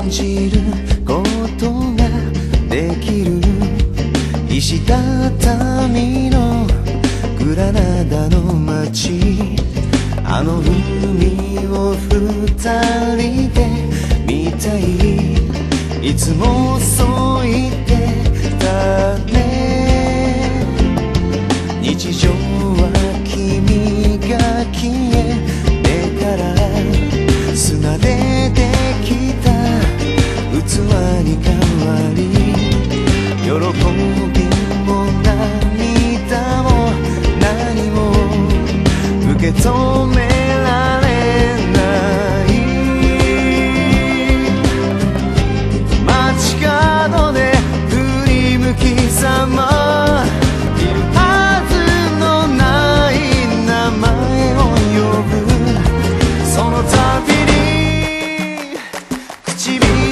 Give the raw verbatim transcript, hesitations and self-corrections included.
じることができる石畳のグラナダの街、あの海を二人で見たい、いつもそう言ってたね。日常は君が消えてから砂でできた器に変わり、喜びも涙も何も受け止められない。街角で振り向きざまいるはずのない名前を呼ぶ、その度に唇